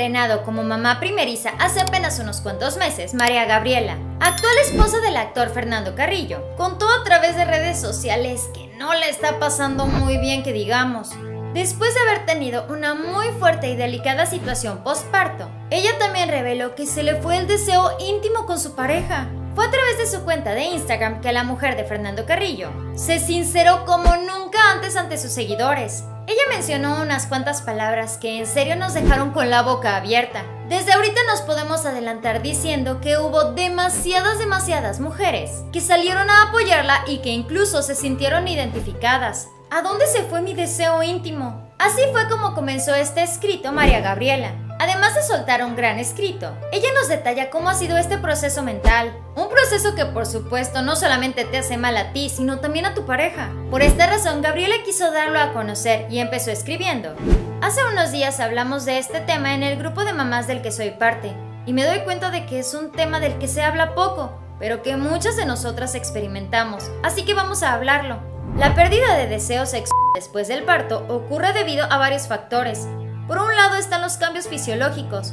estrenado como mamá primeriza hace apenas unos cuantos meses, María Gabriela, actual esposa del actor Fernando Carrillo, contó a través de redes sociales que no le está pasando muy bien, que digamos. Después de haber tenido una muy fuerte y delicada situación postparto, ella también reveló que se le fue el deseo íntimo con su pareja. Fue a través de su cuenta de Instagram que la mujer de Fernando Carrillo se sinceró como nunca antes ante sus seguidores. Ella mencionó unas cuantas palabras que en serio nos dejaron con la boca abierta. Desde ahorita nos podemos adelantar diciendo que hubo demasiadas mujeres que salieron a apoyarla y que incluso se sintieron identificadas. ¿A dónde se fue mi deseo íntimo? Así fue como comenzó este escrito María Gabriela. Además de soltar un gran escrito, ella nos detalla cómo ha sido este proceso mental. Un proceso que por supuesto no solamente te hace mal a ti, sino también a tu pareja. Por esta razón, Gabriela quiso darlo a conocer y empezó escribiendo. Hace unos días hablamos de este tema en el grupo de mamás del que soy parte, y me doy cuenta de que es un tema del que se habla poco, pero que muchas de nosotras experimentamos, así que vamos a hablarlo. La pérdida de deseo sexual después del parto ocurre debido a varios factores. Por un lado están los cambios fisiológicos.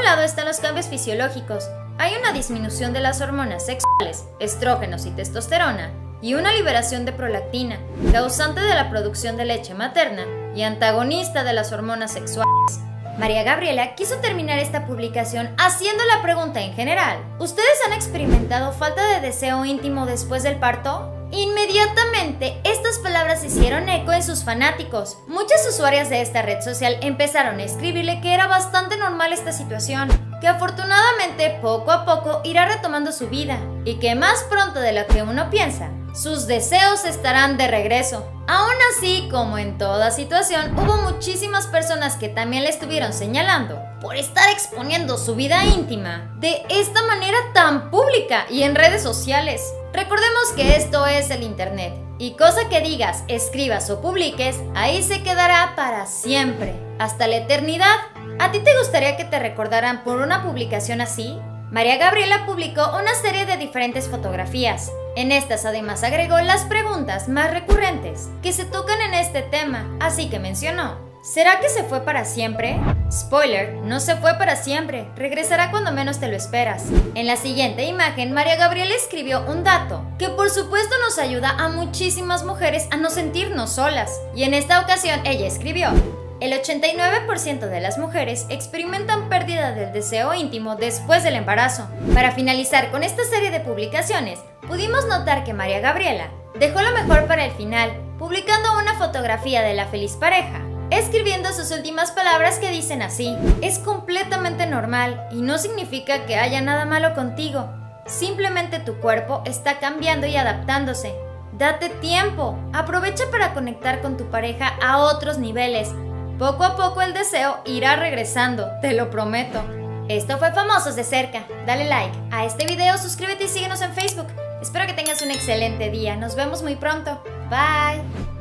Hay una disminución de las hormonas sexuales, estrógenos y testosterona, y una liberación de prolactina, causante de la producción de leche materna y antagonista de las hormonas sexuales. María Gabriela quiso terminar esta publicación haciendo la pregunta en general: ¿ustedes han experimentado falta de deseo íntimo después del parto? Inmediatamente, estas palabras hicieron eco en sus fanáticos. Muchas usuarias de esta red social empezaron a escribirle que era bastante normal esta situación, que afortunadamente poco a poco irá retomando su vida y que más pronto de lo que uno piensa, sus deseos estarán de regreso. Aún así, como en toda situación, hubo muchísimas personas que también le estuvieron señalando por estar exponiendo su vida íntima de esta manera tan pública y en redes sociales. Recordemos que esto es el internet, y cosa que digas, escribas o publiques, ahí se quedará para siempre, hasta la eternidad. ¿A ti te gustaría que te recordaran por una publicación así? María Gabriela publicó una serie de diferentes fotografías. En estas además agregó las preguntas más recurrentes que se tocan en este tema, así que mencionó: ¿será que se fue para siempre? Spoiler, no se fue para siempre, regresará cuando menos te lo esperas. En la siguiente imagen, María Gabriela escribió un dato que por supuesto nos ayuda a muchísimas mujeres a no sentirnos solas. Y en esta ocasión ella escribió: el 89% de las mujeres experimentan pérdida del deseo íntimo después del embarazo. Para finalizar con esta serie de publicaciones, pudimos notar que María Gabriela dejó lo mejor para el final, publicando una fotografía de la feliz pareja, escribiendo sus últimas palabras que dicen así: es completamente normal y no significa que haya nada malo contigo. Simplemente tu cuerpo está cambiando y adaptándose. Date tiempo, aprovecha para conectar con tu pareja a otros niveles. Poco a poco el deseo irá regresando, te lo prometo. Esto fue Famosos de Cerca. Dale like a este video, suscríbete y síguenos en Facebook. Espero que tengas un excelente día. Nos vemos muy pronto. Bye.